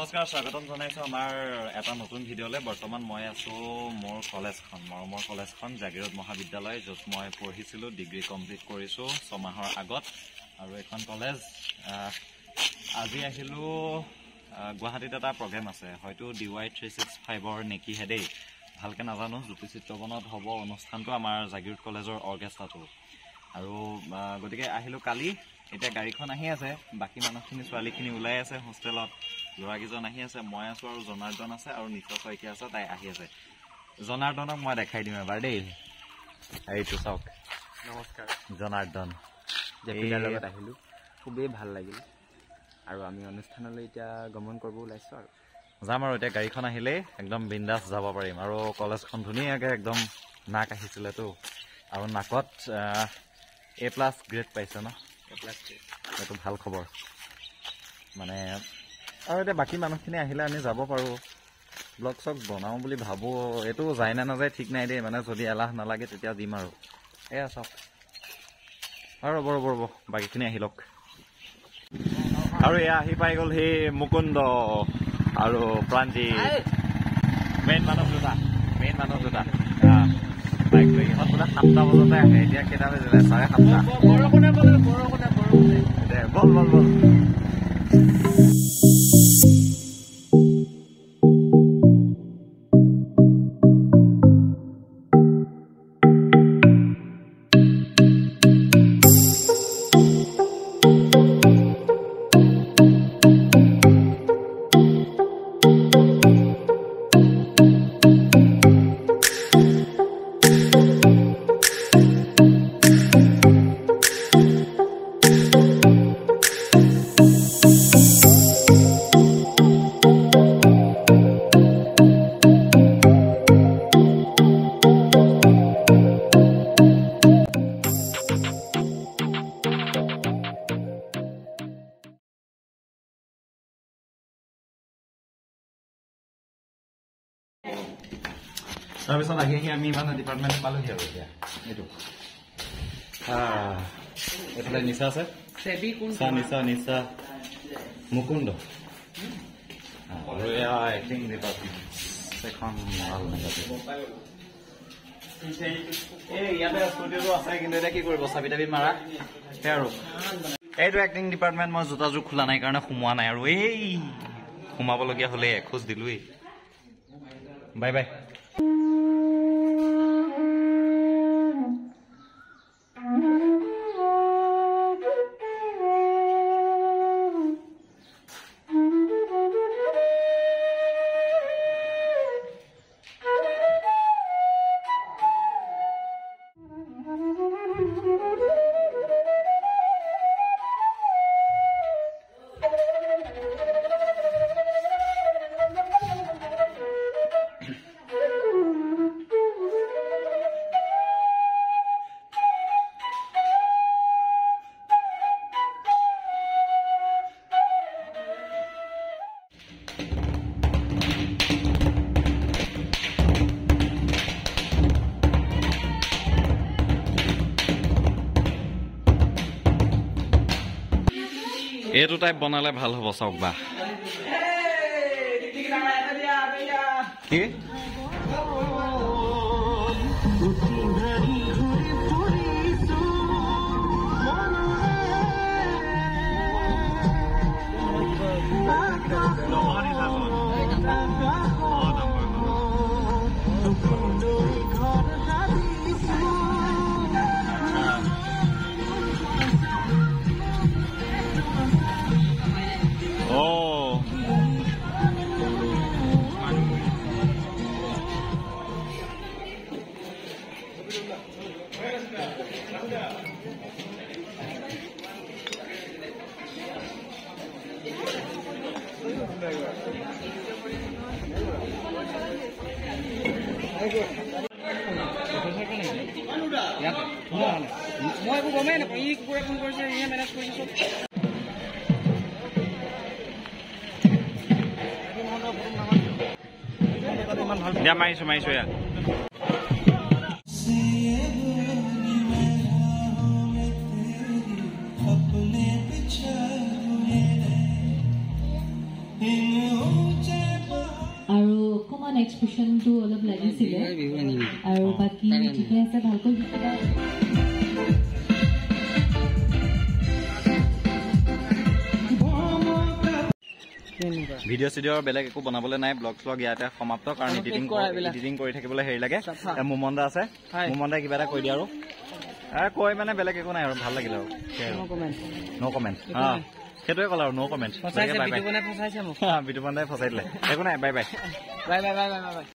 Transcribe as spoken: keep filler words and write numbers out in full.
নমস্কাৰ স্বাগতম জনাইছো আমাৰ এটা নতুন ভিডিঅ'লে বৰ্তমান মই আছো মোৰ কলেজখন মৰমৰ কলেজখন জাগিৰোড মহাবিদ্যালয় য'ত মই পঢ়িছিলো ডিগ্ৰী কমপ্লিট কৰিছো ছমাহৰ আগত আৰু এখন কলেজ আজি আহিলো গুৱাহাটীত এটা প্ৰগ্ৰাম আছে হয়তো ডিৱাই থ্ৰী ছিক্স ফাইভৰ নেকি হেডেই ভালকে নাজানো জ্যোতি চিত্ৰবনত হ'ব অনুষ্ঠানটো আমাৰ জাগিৰোড কলেজৰ অৰ্কেষ্ট্ৰাটো আৰু গতিকে আহিলো কালি এতিয়া গাড়ীখন আহি আছে বাকি মানুহখিনি ছোৱালীখিনি ওলাই আছে হোষ্টেলত লৰাকিজন আহি আছে মই আছো আৰু জনাৰ্দন আছে আৰু নিতা শইকীয়া আছে তাই আহি আছে জনাৰ্দনক মই দেখাই দিম এবাৰ দেই এইটো চাওক নমস্কাৰ জনাৰ্দন জেপিদাৰ লগত আহিলো খুবেই ভাল লাগিল আৰু আমি অনুষ্ঠানলৈ এতিয়া গমন কৰিব ওলাইছো আৰু যাম আৰু এতিয়া গাড়ীখন আহিলে একদম বিন্দাস যাব পাৰিম আৰু কলেজখন ধুনীয়াকৈ একদম নাক আহিছিলেতো আৰু নাকত এ প্লাছ গ্ৰেড পাইছে ন এইটো ভাল খবৰ মানে আৰু এতিয়া বাকী মানুহখিনি আহিলে আমি যাব পাৰোঁ ব্লগ চগ বনাওঁ বুলি ভাবোঁ এইটো যায় নে নাযায় ঠিক নাই দেই মানে যদি এলাহ নালাগে তেতিয়া দিম আৰু এয়া চাওক আৰু ৰ'ব ৰ'ব ৰ'ব বাকীখিনি আহি লওক আৰু এয়া আহি পাই গ'ল সেই মুকুন্দ আৰু প্ৰাঞ্জি মেইন মানুহ দুটা মেইন মানুহ দুটা বাইক লৈ ইহঁত বোলে সাতটা বজাতে আহে এতিয়া কেইটা বাজিলে চাৰে সাতটা দে বল বল বল তাৰপিছত আহি আহি আমি ইমান ডিপাৰ্টমেণ্ট পালোহি আৰু এতিয়া এইটো এইফালে নিচা আছে নিচা নিচা মুকুন্দ আৰু এয়া এক্টিং ডিপাৰ্টমেণ্ট এখন ভাল এই ইয়াতে ষ্টুডিঅ'টো আছে কিন্তু এতিয়া কি কৰিব চাবি তাবি মাৰা সেই আৰু এইটো এক্টিং ডিপাৰ্টমেণ্ট মই জোতাযোৰ খোলা নাই কাৰণে সোমোৱা নাই আৰু এই সোমাবলগীয়া হ'লে এখোজ দিলোৱেই বাই বাই এইটো টাইপ বনালে ভাল হ'ব চাওক বা কি মই একো গমেই নাপাওঁ ই কুকুৰে ফোন কৰিছে ইয়ে মেনেজ কৰিছে চব দিয়া মাৰিছো মাৰিছো ইয়াত in এক্সপ্ৰেছনটো অলপ লাগিছিলে আৰু বাকী ঠিকে আছে ভালকৈ ভিডিঅ' চিডিঅ' বেলেগ একো বনাবলৈ নাই ব্লগ শ্লগ ইয়াতে সমাপ্ত কাৰণ এডিটিং এডিটিং কৰি থাকিবলৈ হেৰি লাগে মোমন্দা আছে মোমন্দাই কিবা এটা কৈ দিয়ে আৰু কৈ মানে বেলেগ একো নাই আৰু ভাল লাগিলে আৰু ন' কমেণ্ট সেইটোৱে ক'লা আৰু ন' কমেণ্ট বিতুপন দাই ফচাই দিলে একো নাই bye bye bye bye bye bye bye